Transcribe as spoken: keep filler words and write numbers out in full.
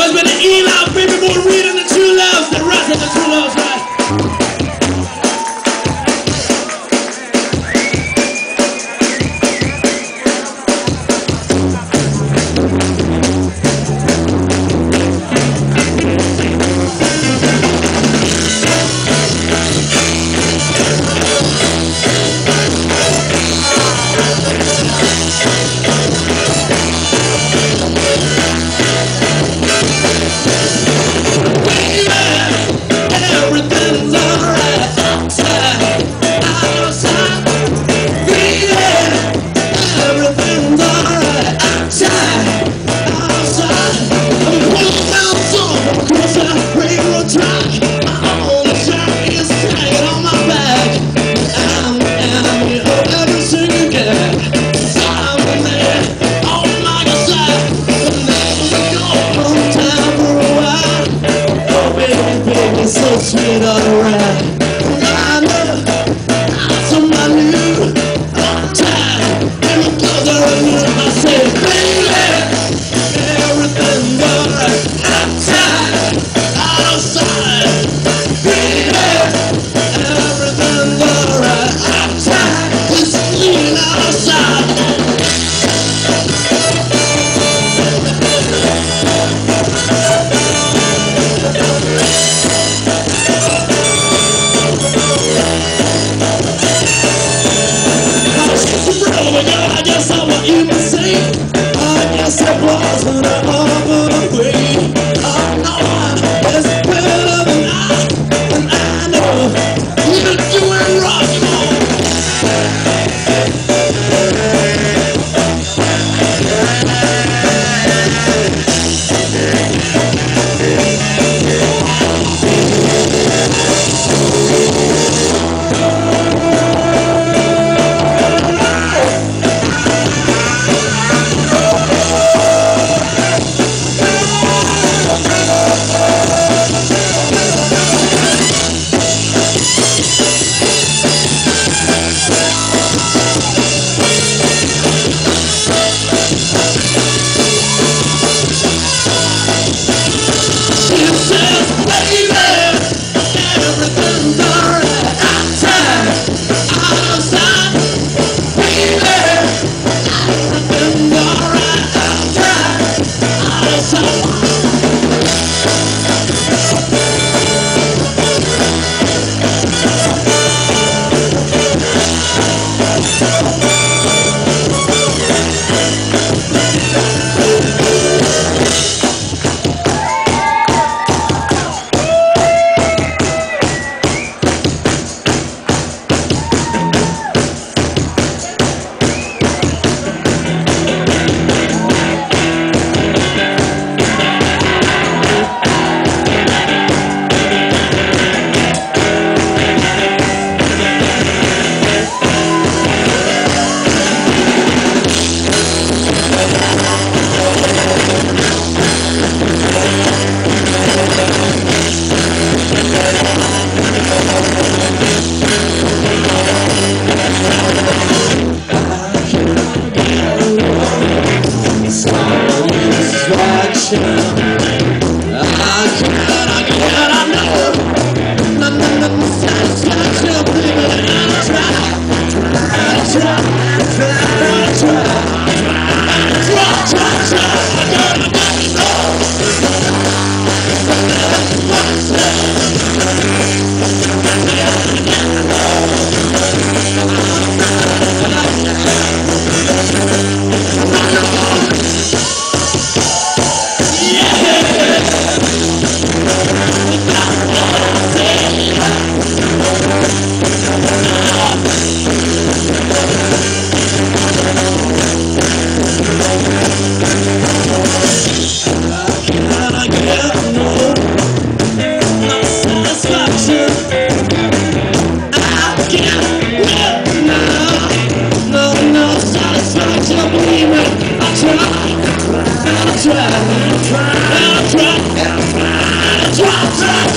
it's been the E-Love, baby boy, Reed and the True Loves, the rest of the True Loves, right? So sweet, alright. I know somebody new time. And the clothes are running. I say, baby, everything's alright. Outside, outside, baby, everything's alright. Outside, it's clean outside. I guess I what you must say. I guess it wasn't all the way. I know it's better than I, and I know you're doing rock and roll. Try, try, try, try, try, try, try.